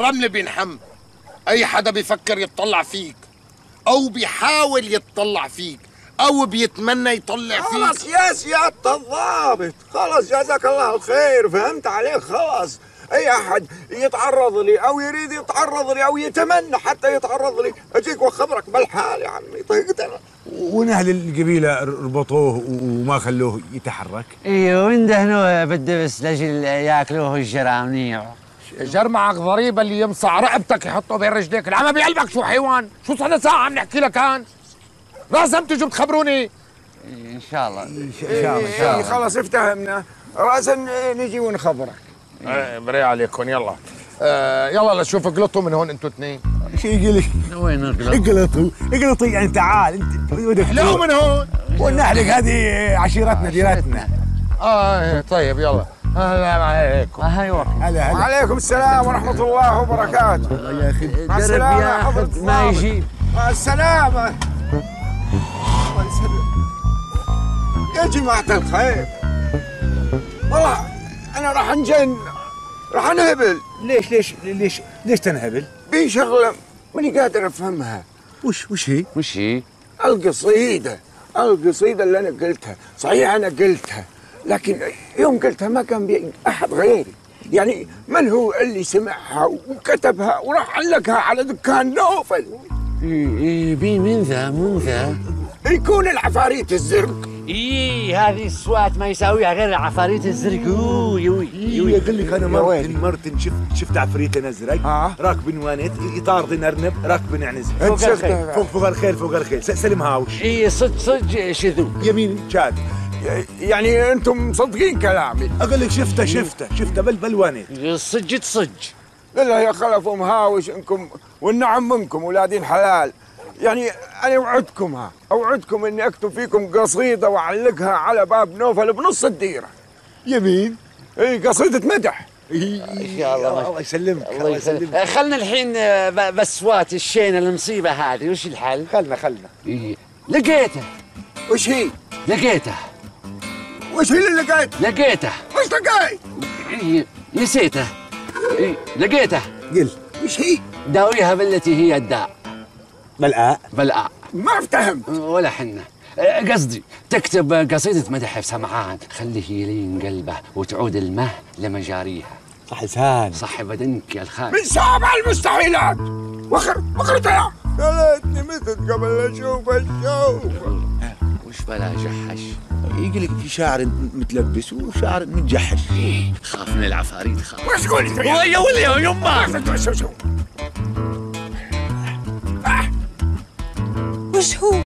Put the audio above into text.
الرمل بينحم. اي حدا بيفكر يتطلع فيك او بيحاول يتطلع فيك او بيتمنى يطلع فيك. خلص يا سيادة الضابط، خلص جزاك الله الخير، فهمت عليك. خلص اي احد يتعرض لي او يريد يتعرض لي او يتمنى حتى يتعرض لي اجيك واخبرك بالحال يا عمي. طيقت انا. وين اهل القبيله ربطوه وما خلوه يتحرك؟ ايوه وندهنوه بالدبس لاجل ياكلوه الجرامنيع. جرمعك ضريبه اللي يمصع رقبتك يحطه بين رجليك. العمى بقلبك شو حيوان؟ شو صار ساعه عم نحكي لك هان؟ لازم تجوا تخبروني. ان شاء الله ان شاء الله ان شاء الله. خلص افتهمنا، راسا نجي ونخبرك. بري عليكم. يلا يلا لشوف اقلطوا من هون انتوا اثنين. شو يقول لك؟ وين اقلطوا يعني تعال انت ودك احلو من هون. ونحلق هذه عشيرتنا ديرتنا. طيب يلا. السلام عليكم. هلا وعليكم السلام ورحمة الله وبركاته. يا اخي مع السلامة يا حضرة ما يجيب. مع السلامة. الله يسلمك. يا جماعة الخير، والله أنا راح نجن، راح نهبل. ليش تنهبل؟ في شغلة ماني قادر أفهمها. وش هي؟ وش هي؟ القصيدة اللي أنا قلتها، صحيح أنا قلتها، لكن يوم قلتها ما كان بي أحد غيري. يعني من هو اللي سمعها وكتبها وراح علقها على دكان نوفل؟ بي من ذا؟ يكون العفاريت الزرق. هذه السوات ما يساويها غير العفاريت الزرق. يقول لك انا مرتين شفت عفريت ازرق راكب نوانيت يطارد ارنب راكب عنز فوق الخيل سلم هاوش. صدق شذو يمين شاد. يعني انتم مصدقين كلامي؟ اقول لك شفته بالوانيت. صج لله يا خلف مهاوش انكم والنعم منكم ولادين حلال. يعني انا اوعدكم اني اكتب فيكم قصيده واعلقها على باب نوفل بنص الديره. يمين؟ اي قصيده مدح. ان شاء الله. الله يسلمك. خلنا الحين بسوات الشينه المصيبه هذه. وش الحل؟ خلنا لقيته. وش هي؟ لقيته. وش هي اللي لقيته؟ وش لقيت؟ نسيته. لقيته. قل. وش هي؟ داويها بالتي هي الداء. بلقاء. ما افتهمت. ولا حنا. قصدي تكتب قصيدة مدح في سمعان خليه يلين قلبه وتعود المه لمجاريها. صح لسان. صح بدنك يا الخال. من صعب على المستحيلات. وخرتها. يا ليتني متت قبل اشوف الشوف. وش بلا جحش؟ يقول لك في شاعر متلبس وشاعر متجحش. خاف من العفاريت خاف. وش تقول انت يا ولي يا يما. وش هو؟